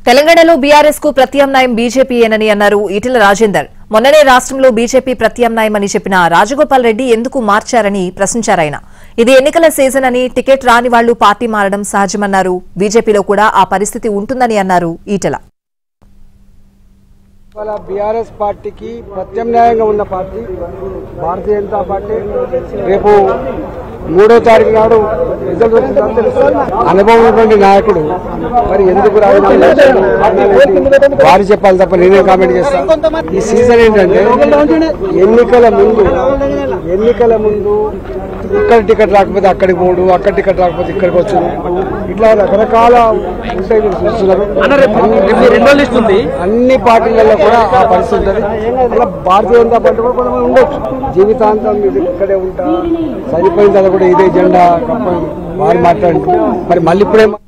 తెలంగాణలో బీఆర్ఎస్ కు ప్రత్యామ్నాయం బీజేపీయేనని అన్నారు ఈటెల రాజేందర్. మొన్ననే రాష్ట్రంలో బీజేపీ ప్రత్యామ్నాయమని చెప్పిన రాజగోపాల్ రెడ్డి ఎందుకు మార్చారని ప్రశ్నించారాయన. ఇది ఎన్నికల సీజన్ అని టికెట్ రాని వాళ్లు పార్టీ మారడం సహజమన్నారు. బీజేపీలో కూడా ఆ పరిస్థితి ఉంటుందని అన్నారు ఈటెల. బీఆర్ఎస్ పార్టీకి ప్రత్యామ్నాయంగా ఉన్న పార్టీ భారతీయ జనతా పార్టీ. రేపు 3వ తారీఖు నాడు రిజల్ట్ వచ్చిందని తెలుసు. అనుభవం ఉన్నటువంటి నాయకుడు మరి ఎందుకు వారు చెప్పాలి తప్ప నేనే కామెంట్ చేస్తాను. ఈ సీజన్ ఏంటంటే ఎన్నికల ముందు ఇక్కడ టికెట్ రాకపోతే అక్కడికి పోడు, అక్కడ టికెట్ రాకపోతే ఇక్కడికి వచ్చు, ఇట్లా రకరకాల ఉంటాయి చూస్తున్నారు. అన్ని పార్టీలలో కూడా ఆ పరిస్థితి ఉంటుంది. అలా భారతీయ జనతా పార్టీ కూడా కొంతమంది ఉండొచ్చు, జీవితాంతం ఇది ఇక్కడే ఉంటా, సరిపోయిన తర్వాత కూడా ఇదే జెండా వారు మాట్లాడుతూ మరి మళ్ళీ ఇప్పుడే